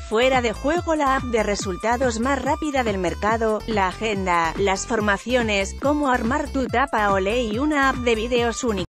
fuera de juego la app de resultados más rápida del mercado, la agenda, las formaciones, cómo armar tu tapa ole y una app de vídeos única.